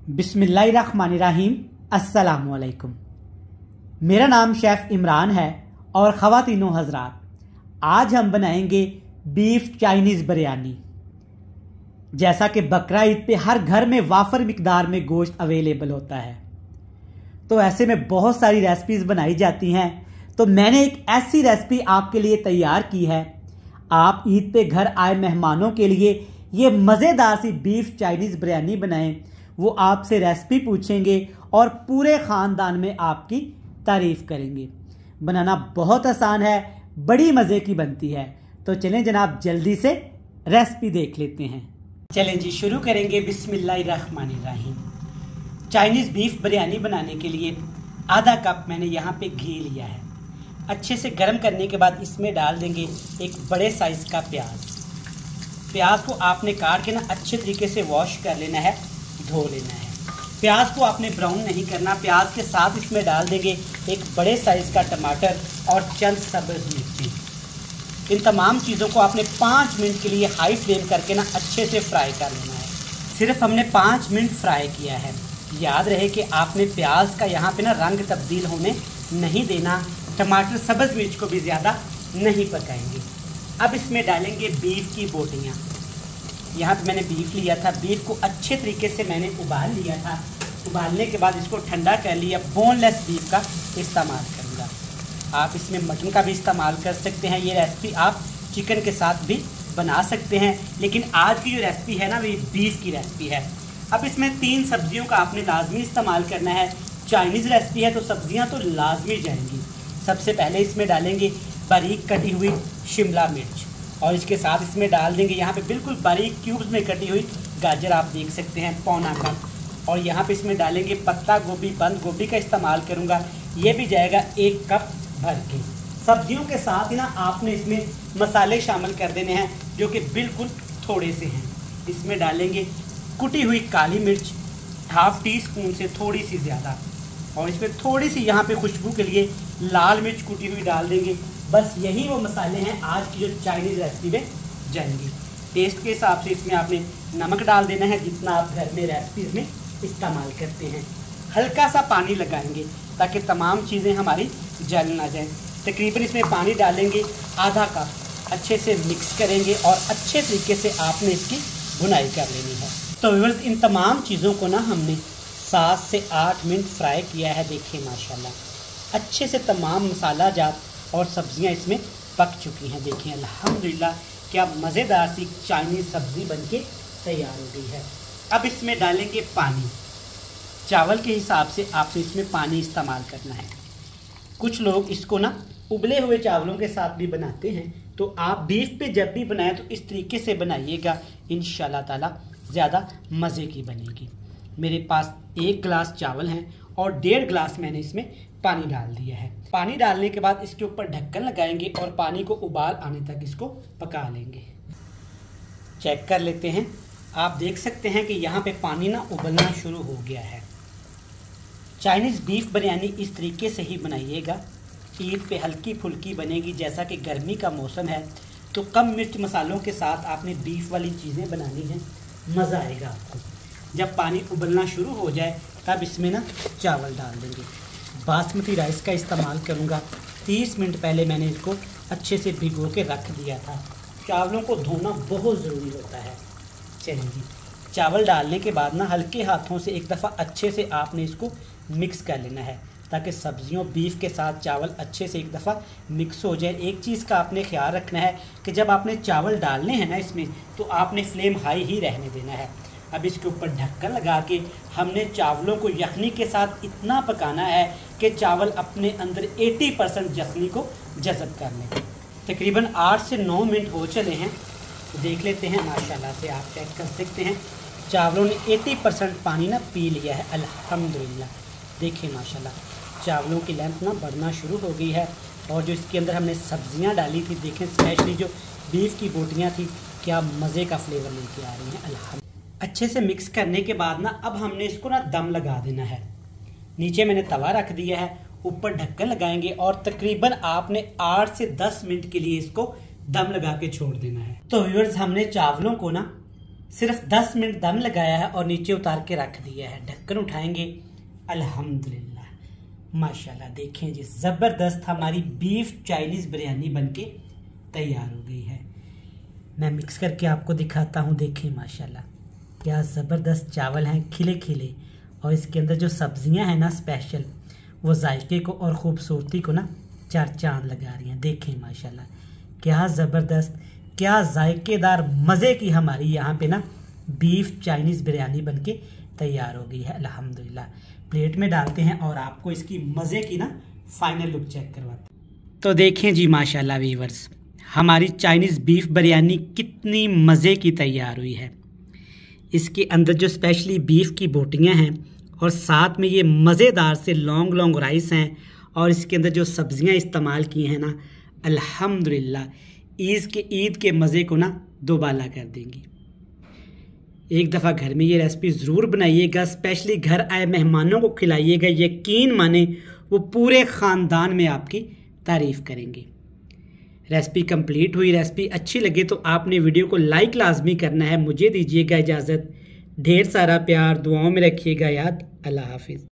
बिस्मिल्लाहिर्रहमानिर्रहीम। अस्सलामुअलैकुम। मेरा नाम शेफ़ इमरान है और ख़वातीनो हज़रात, आज हम बनाएंगे बीफ चाइनीज़ बिरयानी। जैसा कि बकरा ईद पे हर घर में वाफर मिकदार में गोश्त अवेलेबल होता है, तो ऐसे में बहुत सारी रेसिपीज़ बनाई जाती हैं। तो मैंने एक ऐसी रेसिपी आपके लिए तैयार की है। आप ईद पे घर आए मेहमानों के लिए ये मज़ेदार सी बीफ चाइनीज़ बिरयानी बनाएं। वो आपसे रेसिपी पूछेंगे और पूरे ख़ानदान में आपकी तारीफ़ करेंगे। बनाना बहुत आसान है, बड़ी मज़े की बनती है। तो चलें जनाब, जल्दी से रेसिपी देख लेते हैं। चलें जी, शुरू करेंगे। बिस्मिल्लाहिर्रहमानिर्रहीम। चाइनीज़ बीफ बिरयानी बनाने के लिए आधा कप मैंने यहाँ पे घी लिया है। अच्छे से गर्म करने के बाद इसमें डाल देंगे एक बड़े साइज़ का प्याज। प्याज को आपने काट के ना अच्छे तरीके से वॉश कर लेना है, धो लेना है। प्याज को आपने ब्राउन नहीं करना। प्याज के साथ इसमें डाल देंगे एक बड़े साइज़ का टमाटर और चंद सब्ज़ मिर्ची। इन तमाम चीज़ों को आपने 5 मिनट के लिए हाई फ्लेम करके ना अच्छे से फ्राई कर लेना है। सिर्फ हमने 5 मिनट फ्राई किया है। याद रहे कि आपने प्याज का यहाँ पे ना रंग तब्दील होने नहीं देना। टमाटर सब्ज़ मिर्च को भी ज़्यादा नहीं पकाएंगे। अब इसमें डालेंगे बीफ की बोटियाँ। यहाँ पे मैंने बीफ लिया था। बीफ को अच्छे तरीके से मैंने उबाल लिया था। उबालने के बाद इसको ठंडा कर लिया। बोनलेस बीफ का इस्तेमाल करूँगा। आप इसमें मटन का भी इस्तेमाल कर सकते हैं। ये रेसिपी आप चिकन के साथ भी बना सकते हैं, लेकिन आज की जो रेसिपी है ना, वो बीफ की रेसिपी है। अब इसमें 3 सब्जियों का आपने लाजमी इस्तेमाल करना है। चाइनीज़ रेसिपी है तो सब्जियाँ तो लाजमी जाएंगी। सबसे पहले इसमें डालेंगे बारीक कटी हुई शिमला मिर्च, और इसके साथ इसमें डाल देंगे यहाँ पे बिल्कुल बारीक क्यूब्स में कटी हुई गाजर, आप देख सकते हैं, पौना कप। और यहाँ पे इसमें डालेंगे पत्ता गोभी, बंद गोभी का इस्तेमाल करूँगा। ये भी जाएगा 1 कप भर के। सब्जियों के साथ ही ना आपने इसमें मसाले शामिल कर देने हैं, जो कि बिल्कुल थोड़े से हैं। इसमें डालेंगे कुटी हुई काली मिर्च, ½ टीस्पून से थोड़ी सी ज़्यादा, और इसमें थोड़ी सी यहाँ पे खुशबू के लिए लाल मिर्च कुटी हुई डाल देंगे। बस यही वो मसाले हैं आज की जो चाइनीज़ रेसिपी में जाएंगी। टेस्ट के हिसाब से इसमें आपने नमक डाल देना है, जितना आप घर में रेसिपीज़ में इस्तेमाल करते हैं। हल्का सा पानी लगाएंगे ताकि तमाम चीज़ें हमारी जल ना जाएं। तकरीबन इसमें पानी डालेंगे आधा कप। अच्छे से मिक्स करेंगे और अच्छे तरीके से आपने इसकी भुनाई कर लेनी है। तो व्यूअर्स, इन तमाम चीज़ों को ना हमने 7 से 8 मिनट फ्राई किया है। देखिए माशाल्लाह अच्छे से तमाम मसाला जात और सब्जियां इसमें पक चुकी हैं। देखिए अल्हम्दुलिल्लाह क्या मज़ेदार सी चाइनीज़ सब्ज़ी बनके तैयार हो गई है। अब इसमें डालेंगे पानी। चावल के हिसाब से आपने इसमें पानी इस्तेमाल करना है। कुछ लोग इसको ना उबले हुए चावलों के साथ भी बनाते हैं, तो आप बीफ पे जब भी बनाएं तो इस तरीके से बनाइएगा, इंशाल्लाह ताला ज़्यादा मज़े की बनेगी। मेरे पास 1 गिलास चावल हैं और 1.5 गिलास मैंने इसमें पानी डाल दिया है। पानी डालने के बाद इसके ऊपर ढक्कन लगाएंगे और पानी को उबाल आने तक इसको पका लेंगे। चेक कर लेते हैं। आप देख सकते हैं कि यहाँ पे पानी ना उबलना शुरू हो गया है। चाइनीज़ बीफ बिरयानी इस तरीके से ही बनाइएगा। ईद पे हल्की फुल्की बनेगी। जैसा कि गर्मी का मौसम है तो कम मिर्च मसालों के साथ आपने बीफ वाली चीज़ें बनानी हैं, मज़ा आएगा आपको। जब पानी उबलना शुरू हो जाए तब इसमें ना चावल डाल देंगे। बासमती राइस का इस्तेमाल करूँगा। 30 मिनट पहले मैंने इसको अच्छे से भिगो के रख दिया था। चावलों को धोना बहुत ज़रूरी होता है। चलिए, चावल डालने के बाद ना हल्के हाथों से एक दफ़ा अच्छे से आपने इसको मिक्स कर लेना है, ताकि सब्जियों बीफ के साथ चावल अच्छे से एक दफ़ा मिक्स हो जाए। एक चीज़ का आपने ख्याल रखना है कि जब आपने चावल डालने हैं ना इसमें, तो आपने फ्लेम हाई ही रहने देना है। अब इसके ऊपर ढक्कन लगा के हमने चावलों को यखनी के साथ इतना पकाना है कि चावल अपने अंदर 80% यखनी को जज़ब कर लें। तकरीबन 8 से 9 मिनट हो चले हैं, तो देख लेते हैं। माशाल्लाह से आप चेक कर सकते हैं चावलों ने 80% पानी ना पी लिया है अल्हम्दुलिल्लाह। देखिए माशाल्लाह चावलों की लेंथ ना बढ़ना शुरू हो गई है। और जो इसके अंदर हमने सब्जियां डाली थी, देखें स्पेशली जो बीफ की बोटियां थी, क्या मज़े का फ्लेवर लेके आ रही हैं अल्हम्दुलिल्लाह। अच्छे से मिक्स करने के बाद ना अब हमने इसको ना दम लगा देना है। नीचे मैंने तवा रख दिया है, ऊपर ढक्कन लगाएंगे और तकरीबन आपने 8 से 10 मिनट के लिए इसको दम लगा के छोड़ देना है। तो व्यूअर्स, हमने चावलों को ना सिर्फ 10 मिनट दम लगाया है और नीचे उतार के रख दिया है। ढक्कन उठाएंगे, अल्हम्दुलिल्लाह माशाल्लाह देखें जी, ज़बरदस्त हमारी बीफ चाइनीज़ बिरयानी बनके तैयार हो गई है। मैं मिक्स करके आपको दिखाता हूँ। देखें माशाल्लाह क्या ज़बरदस्त चावल हैं, खिले खिले, और इसके अंदर जो सब्जियां हैं ना स्पेशल, वो जायके को और ख़ूबसूरती को ना चार चांद लगा रही हैं। देखें माशाल्लाह क्या ज़बरदस्त, क्या जायकेदार मज़े की हमारी यहाँ पे ना बीफ चाइनीज़ बिरयानी बनके तैयार हो गई है अल्हम्दुलिल्लाह। प्लेट में डालते हैं और आपको इसकी मज़े की ना फाइनल लुक चेक करवाते हैं। तो देखें जी माशाल्लाह व्यूअर्स, हमारी चाइनीज़ बीफ बिरयानी कितनी मज़े की तैयार हुई है। इसके अंदर जो स्पेशली बीफ की बोटियां हैं और साथ में ये मज़ेदार से लॉन्ग लॉन्ग राइस हैं, और इसके अंदर जो सब्ज़ियां इस्तेमाल की हैं ना अल्हम्दुलिल्लाह ईद के मज़े को ना दोबाला कर देंगी। एक दफ़ा घर में ये रेसिपी ज़रूर बनाइएगा, स्पेशली घर आए मेहमानों को खिलाइएगा। यकीन माने वो पूरे ख़ानदान में आपकी तारीफ़ करेंगे। रेसिपी कंप्लीट हुई। रेसिपी अच्छी लगे तो आपने वीडियो को लाइक लाजमी करना है। मुझे दीजिएगा इजाज़त। ढेर सारा प्यार, दुआओं में रखिएगा याद। अल्लाह हाफिज़।